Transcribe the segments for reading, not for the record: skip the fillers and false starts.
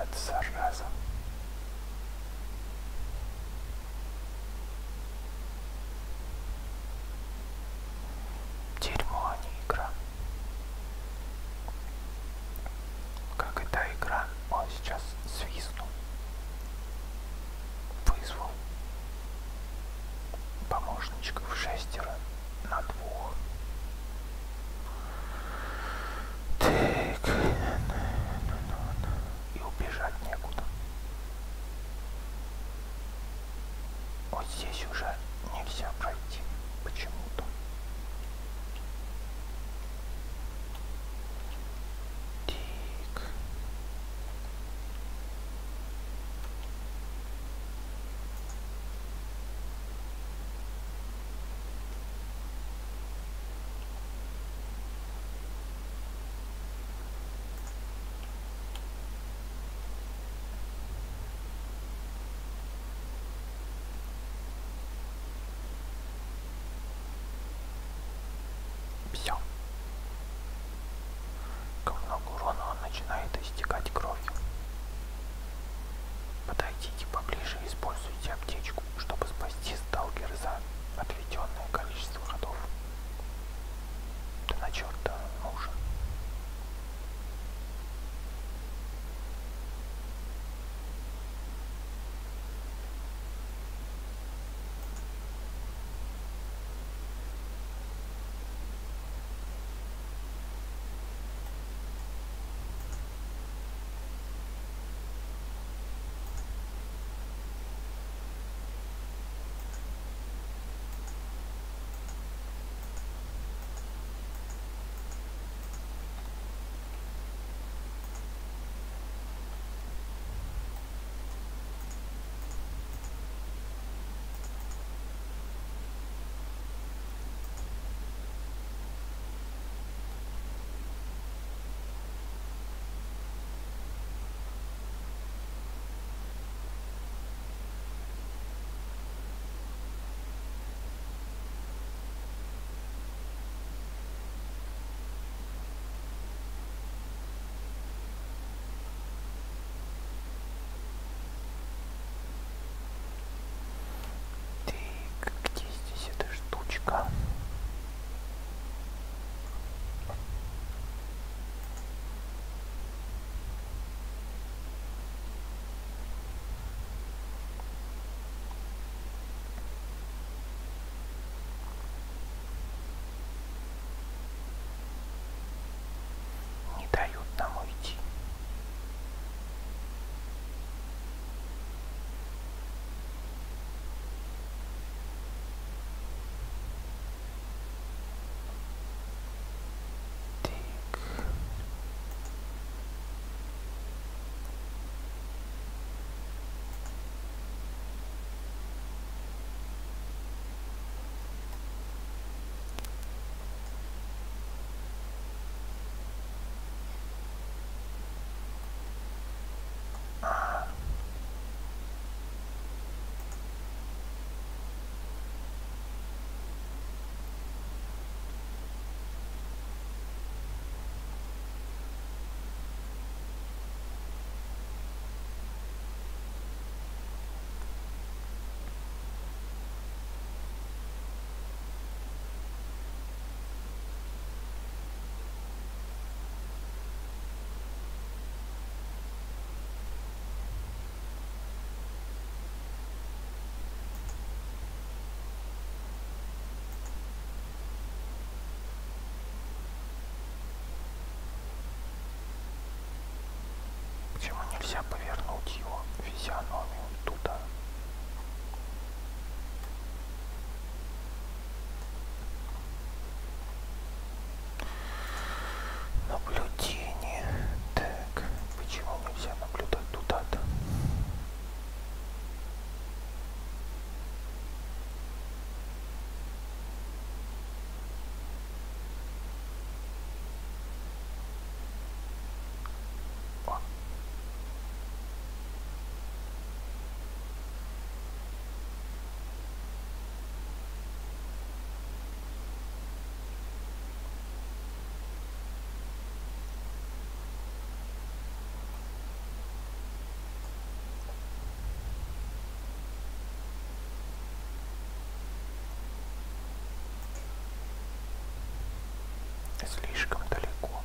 зараза. Дерьмо, а не игра. Как эта игра? Он сейчас свистнул. Вызвал помощничков 6 на 2. Так. И убежать некуда. Вот здесь уже нельзя пройти почему-то. Так. Все. Как много урона он начинает истекать кровью. Подойдите поближе и используйте аптечку, чтобы спасти сталкера за отведенное количество ходов. Ты на черта нужен? Так, где здесь эта штучка? Не дают нам уйти. Так. Почему нельзя повернуть его физиономию туда? Наблюдение. Так, почему нельзя наблюдать туда-то? О. слишком далеко.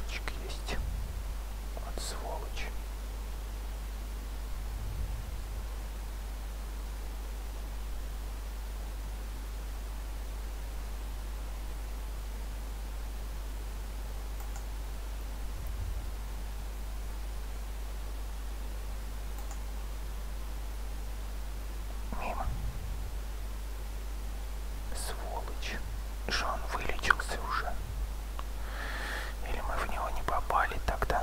ножичек есть. Вот сволочь. Мимо. Сволочь. Что он вылечился уже? Или мы в него не попали тогда?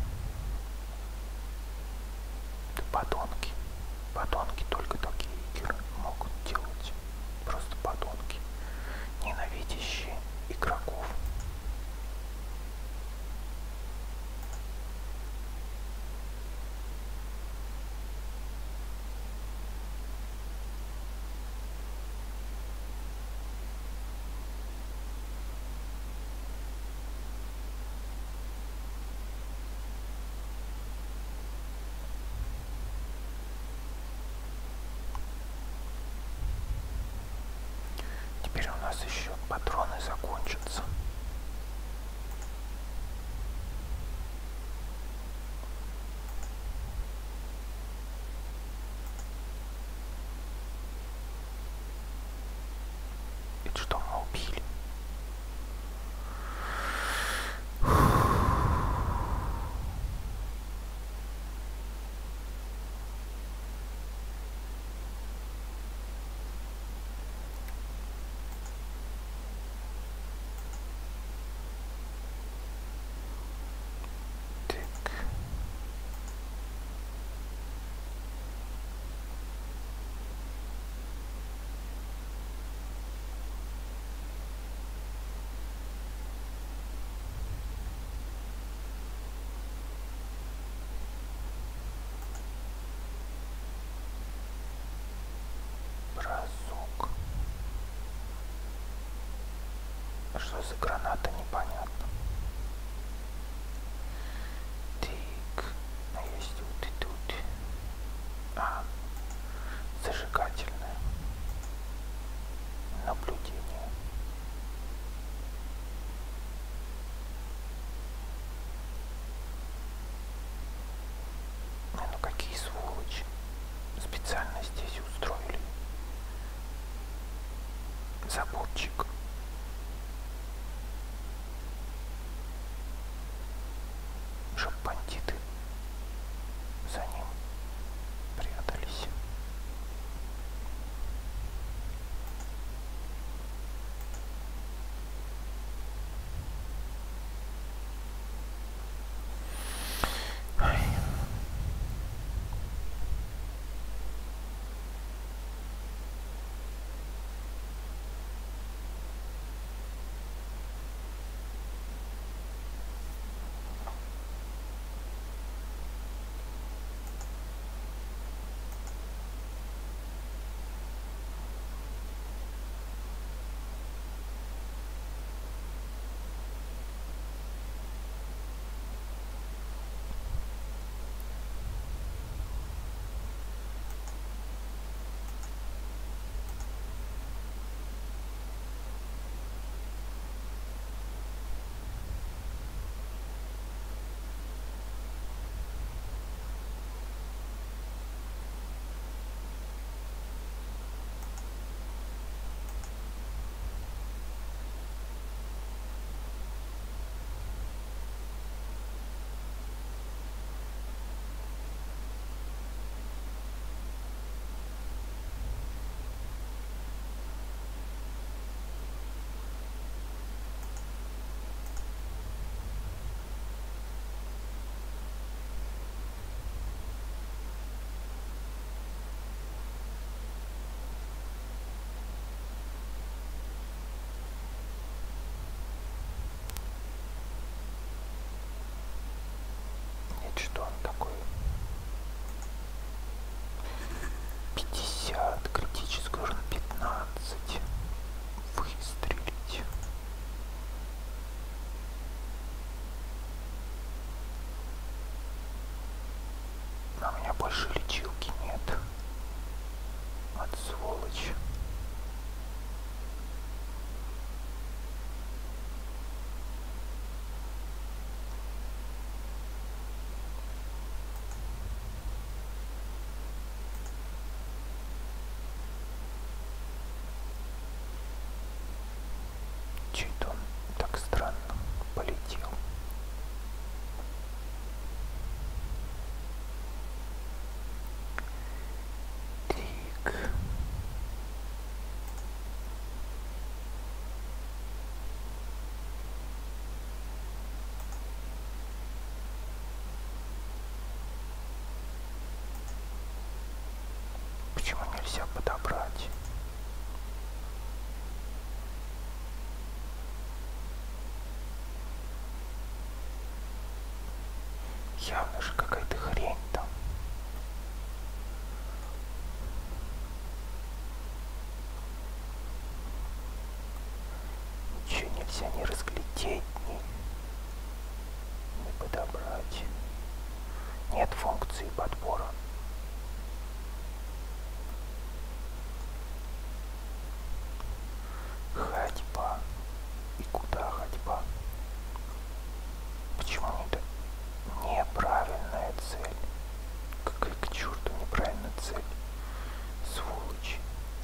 Да подонки. Подонки только такие игры могут делать. Просто подонки, ненавидящие игроков. Теперь у нас еще патроны закончатся. Это что мы убили? Так. Бросок. А что за граната, непонятно. Так, а есть вот и тут. А, зажигательное наблюдение. Ну какие сволочи. Специально здесь устроили заборчик. Чтоб бандиты за ним прятались. Ай. Нет, что он такой? 50, критическую урон 15. Выстрелить. А у меня больше лечилки нет. От сволочь. нельзя подобрать? Явно же какая-то хрень там. Ничего нельзя не разглядеть, не подобрать. Нет функции подбора. Ходьба. И куда ходьба? Почему не так? Неправильная цель. Какая к черту неправильная цель? Сволочь.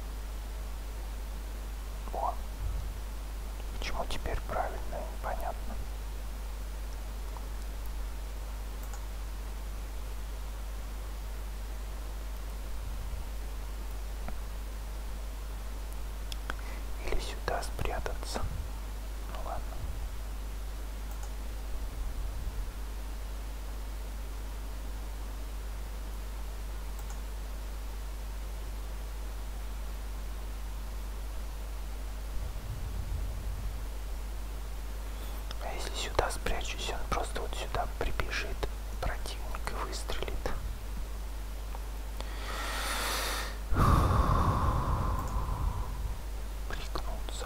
О. Почему теперь правильная? Непонятно. Или сюда спрятаться. Ну ладно. А если сюда спрячусь, он просто вот сюда прибежит, противник, и выстрелит. Пригнуться.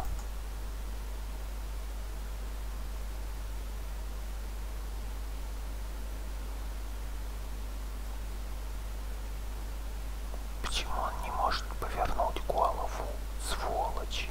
Почему он не может повернуть голову, сволочи?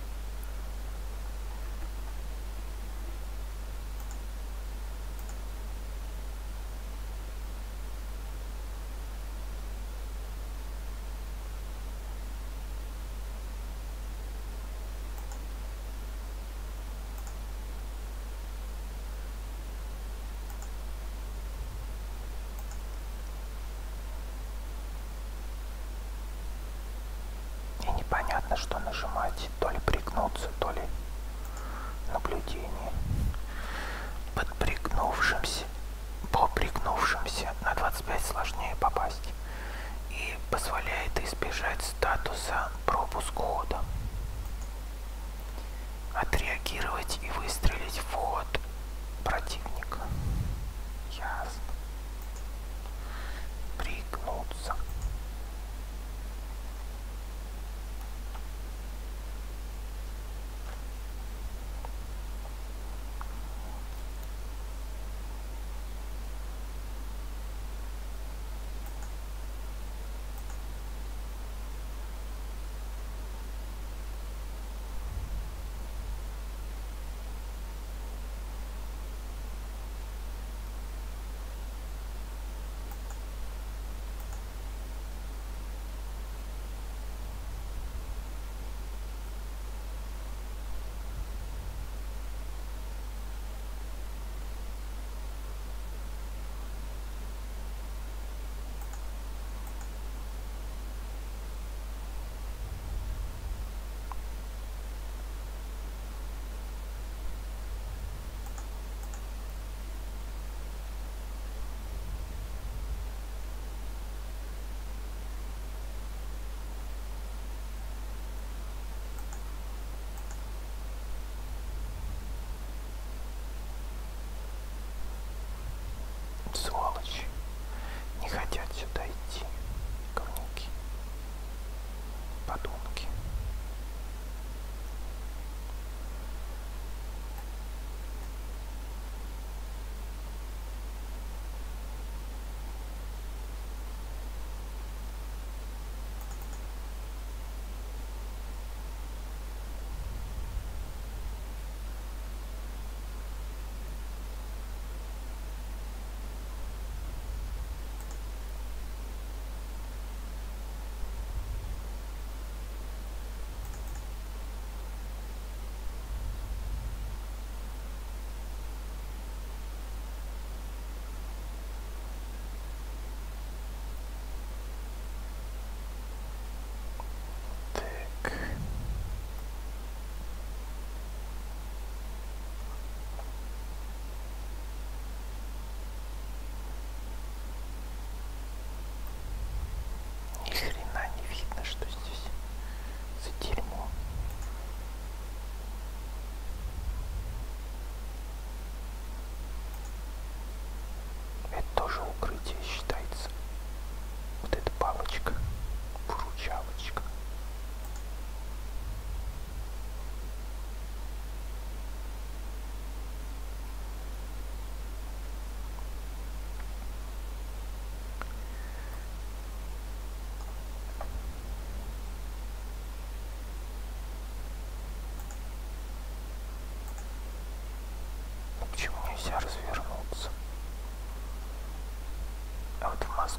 И непонятно, что нажимать, то ли пригнуться, то ли наблюдение. Под пригнувшимся, по пригнувшимся на 25 сложнее попасть и позволяет избежать статуса пропуск хода. Отреагировать и выстрелить в ход противника. Ясно. Пригнуться.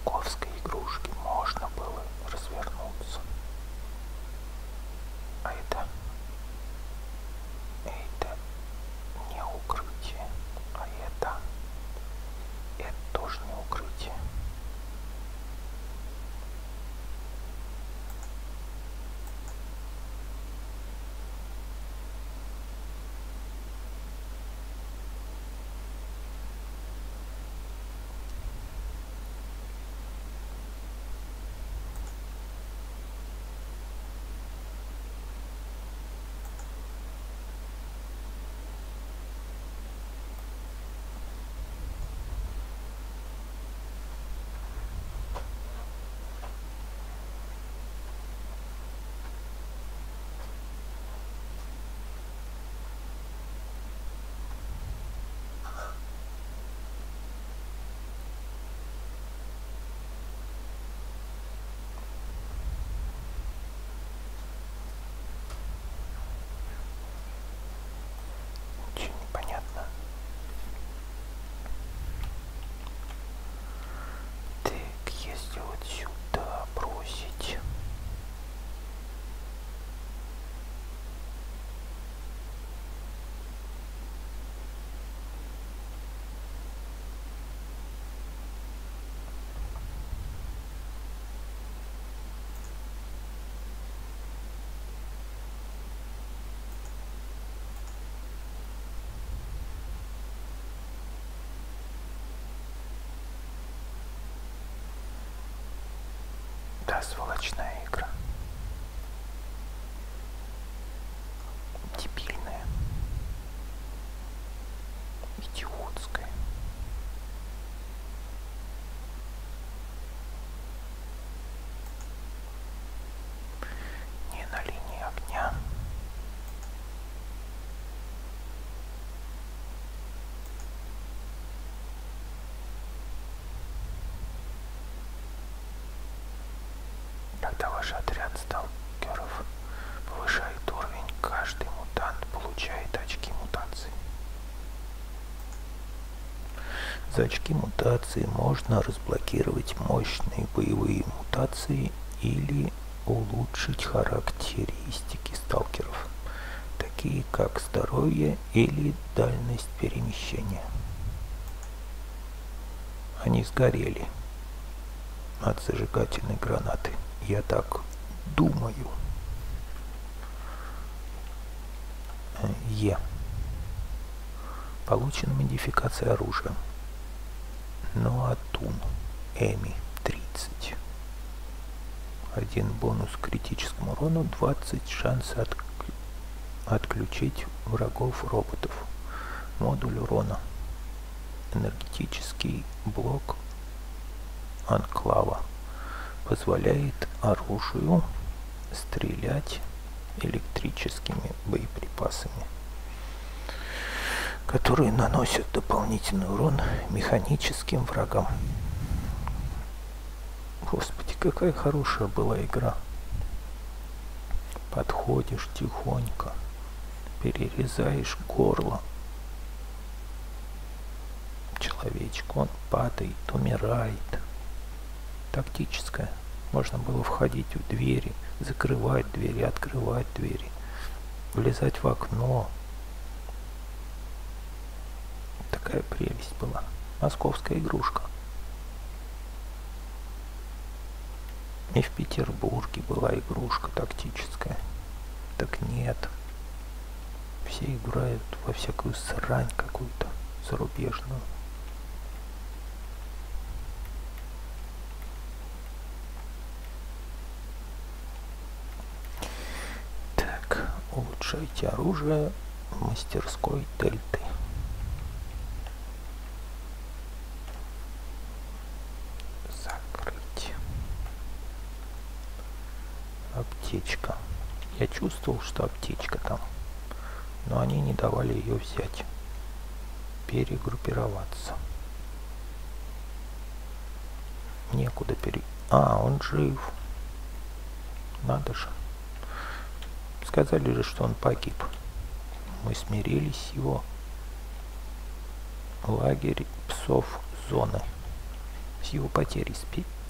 московской игрушки можно было развернуться. А это не укрытие, а это тоже не укрытие. Ничего не понятно. Так, если вот сюда бросить. Да, сволочная игра. Дебильная. Идиотская. Не на линии огня. Когда ваш отряд сталкеров повышает уровень, каждый мутант получает очки мутации. За очки мутации можно разблокировать мощные боевые мутации или улучшить характеристики сталкеров, такие как здоровье или дальность перемещения. Они сгорели от зажигательной гранаты. Я так думаю. Получена модификация оружия. Ноатун Эми 30. 1 бонус к критическому урону, 20 шансов отключить врагов роботов. Модуль урона. Энергетический блок Анклава. Позволяет оружию стрелять электрическими боеприпасами, которые наносят дополнительный урон механическим врагам. Господи, какая хорошая была игра. Подходишь тихонько, перерезаешь горло человечку, он падает, умирает. Тактическая. Можно было входить в двери, закрывать двери, открывать двери, влезать в окно. Такая прелесть была. Московская игрушка. И в Петербурге была игрушка тактическая. Так нет. Все играют во всякую срань какую-то зарубежную. Так, улучшайте оружие в мастерской Дельты. Закрыть. Аптечка. Я чувствовал, что аптечка там, но они не давали ее взять. Перегруппироваться. Некуда А, он жив. Надо же. Сказали же, что он погиб. Мы смирились с его. Лагерь псов зоны. С его потерей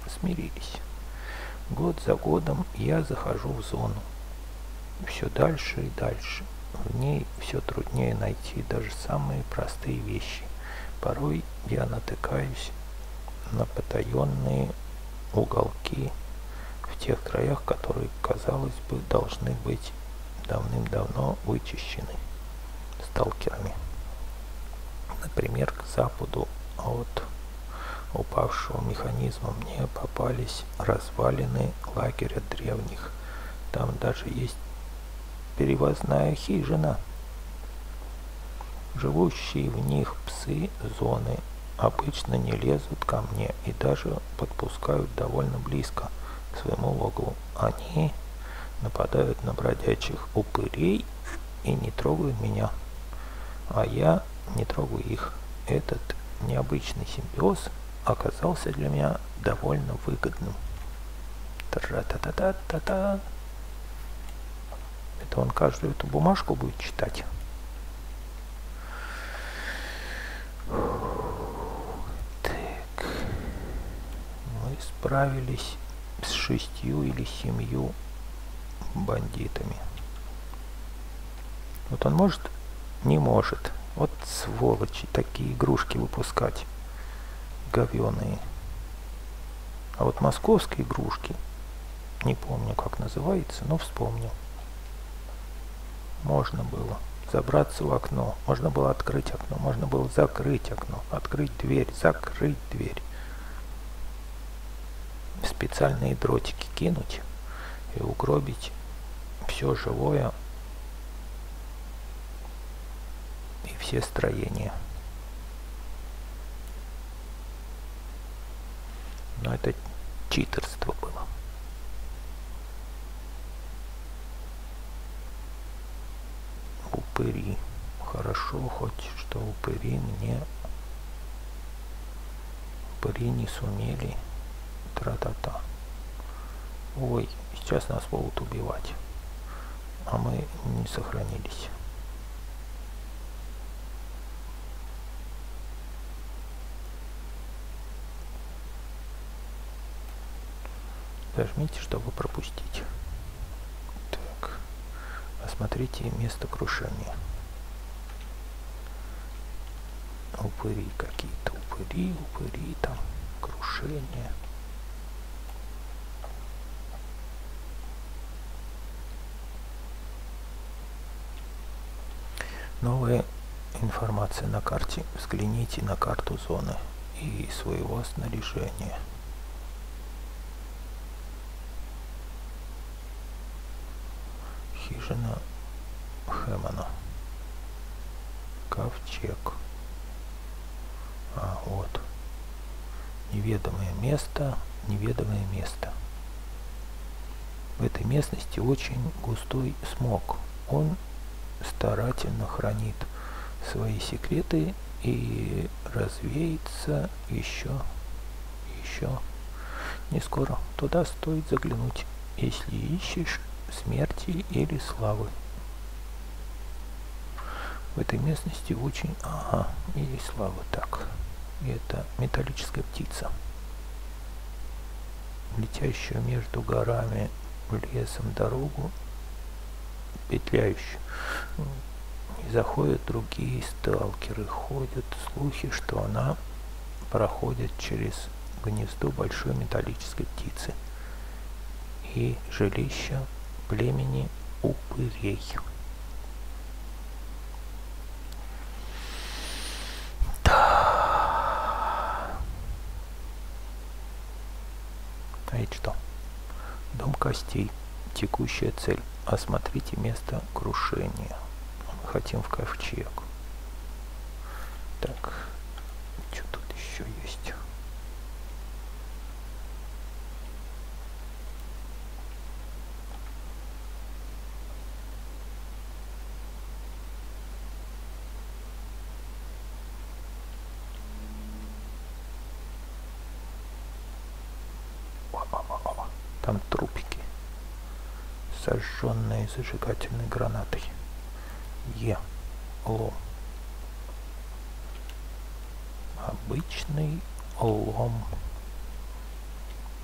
смирились. Год за годом я захожу в зону. Все дальше и дальше. В ней все труднее найти даже самые простые вещи. Порой я натыкаюсь на потаенные уголки в тех краях, которые, казалось бы, должны быть давным-давно вычищены сталкерами. Например, к западу от упавшего механизма мне попались развалины лагеря древних. Там даже есть перевозная хижина. Живущие в них псы зоны обычно не лезут ко мне и даже подпускают довольно близко к своему логову. Они нападают на бродячих упырей и не трогают меня, а я не трогаю их. Этот необычный симбиоз оказался для меня довольно выгодным. Тра-та-та-та-та-та. Это он каждую эту бумажку будет читать. Так. Мы справились с 6 или 7 бандитами. Вот он может? Не может. Вот сволочи, такие игрушки выпускать. Говёные. А вот московские игрушки, не помню, как называется, но вспомнил. Можно было забраться в окно, можно было открыть окно, можно было закрыть окно, открыть дверь, закрыть дверь. Специальные дротики кинуть и угробить все живое и все строения. Но это читерство было. Упыри. Хорошо, хоть что упыри не сумели. Тра-та-та. Ой, сейчас нас будут убивать. А мы не сохранились. Зажмите, чтобы пропустить. Так. Осмотрите место крушения. Упыри какие-то. Упыри там. Крушение. Новая информация на карте. Взгляните на карту зоны и своего снаряжения. Хижина Хэммона. Ковчег. А, вот. Неведомое место, неведомое место. В этой местности очень густой смог. Он старательно хранит свои секреты и развеется еще не скоро. Туда стоит заглянуть, если ищешь смерти или славы. В этой местности очень... Ага, или славы, так. Это металлическая птица, летящая между горами, лесом дорогу, петляющую. И заходят другие сталкеры. Ходят слухи, что она проходит через гнездо большой металлической птицы и жилище племени упырей. Да. А это что? Дом костей. Текущая цель. Осмотрите место крушения. Мы хотим в ковчег. Так. Что тут еще есть? Там трупики, сожженные зажигательной гранатой. Лом. Обычный лом.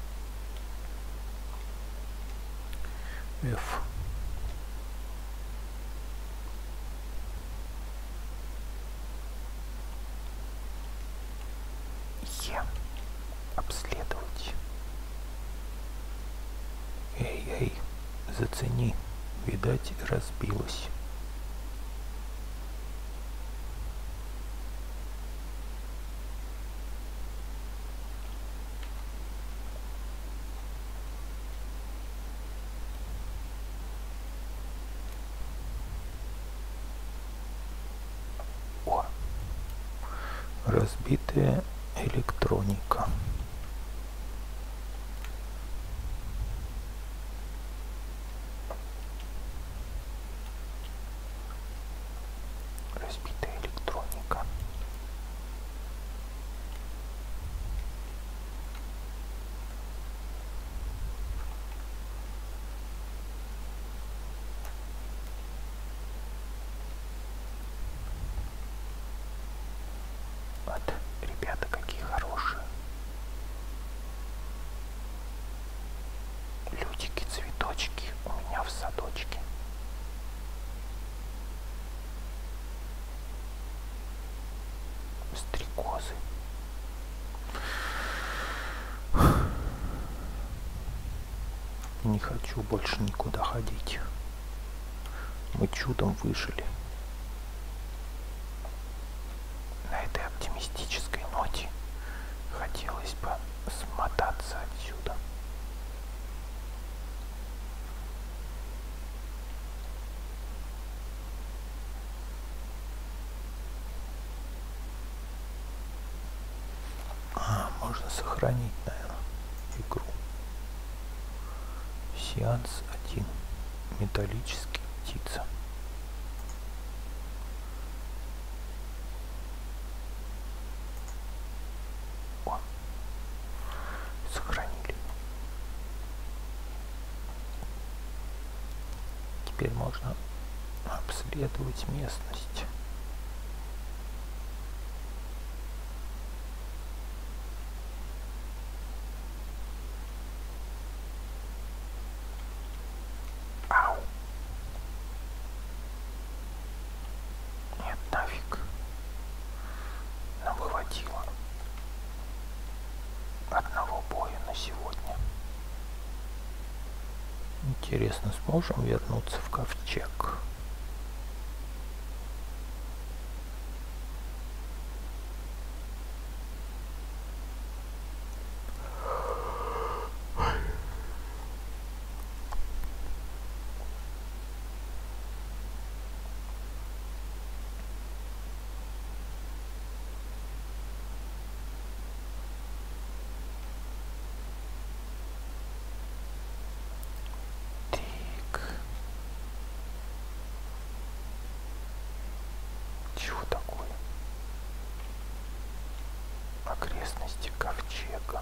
F. Е. Обследовать. Эй, зацени. Видать, разбилась. О, разбитая электроника. Разбитая электроника. Вот, ребята, какие хорошие. Лютики, цветочки у меня в садочке. Стрекозы. Не хочу больше никуда ходить. Мы чудом выжили. На этой оптимистической ноте хотелось бы смотаться отсюда. Можно сохранить, наверное, игру. Сеанс 1. Металлические птица. О, сохранили. Теперь можно обследовать местность. Одного боя на сегодня. Интересно, сможем вернуться в ковчег? Окрестности ковчега.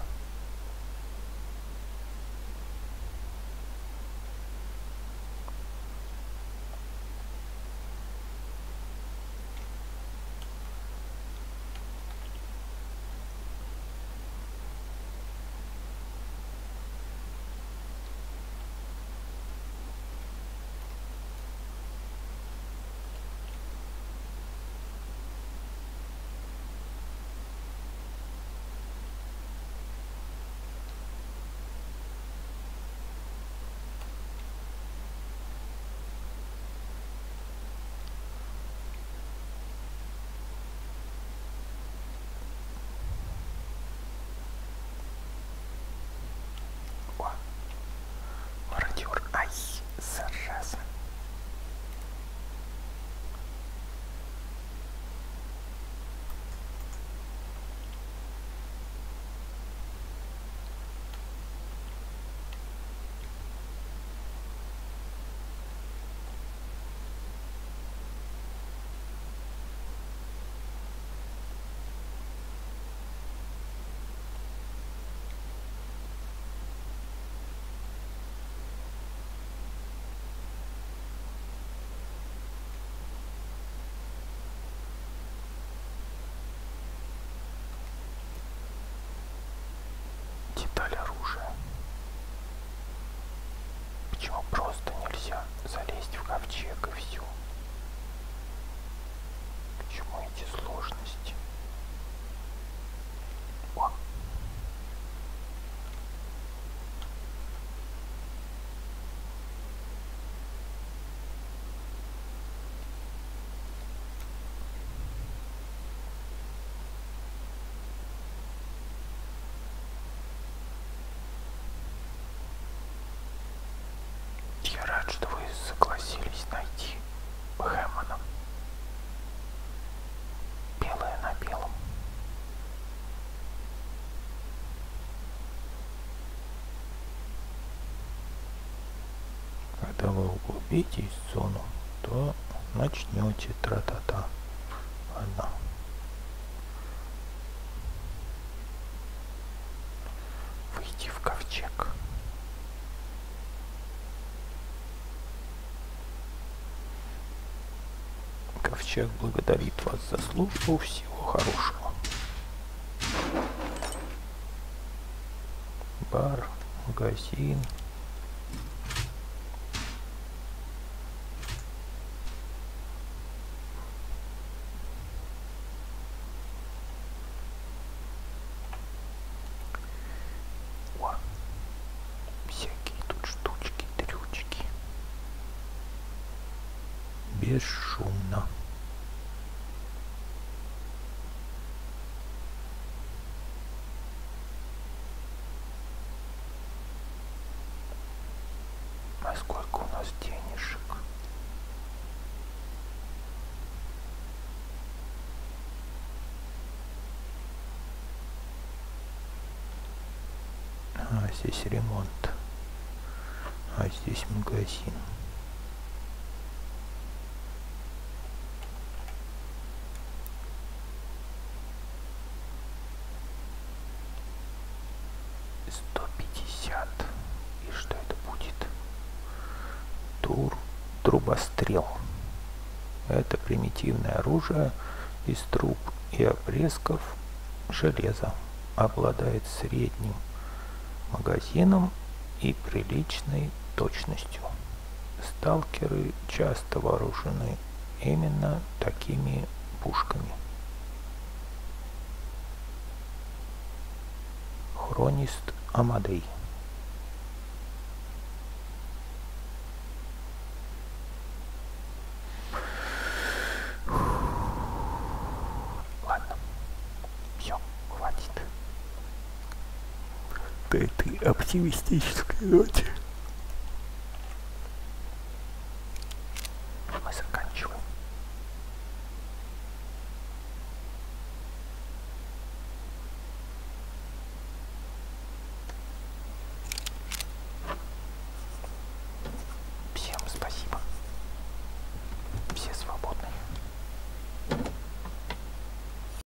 Деталь оружия. Почему просто ковчег и все. К чему эти сложности? О. Я рад, что вы согласились найти Хэммона. Белое на белом. Когда вы углубитесь в зону, то начнете тра-та-та. Ладно. Выйти в ковчег. Ковчег благодарит вас за службу. Всего хорошего. Бар, магазин. О, всякие тут штучки, дрючки. Бесшумно. А сколько у нас денежек? А здесь ремонт. А здесь магазин. И что это будет? Трубострел. Это примитивное оружие из труб и обрезков железа. Обладает средним магазином и приличной точностью. Сталкеры часто вооружены именно такими пушками. Хронист Амадей. Ладно, все, хватит. Да, ты оптимистической ноте.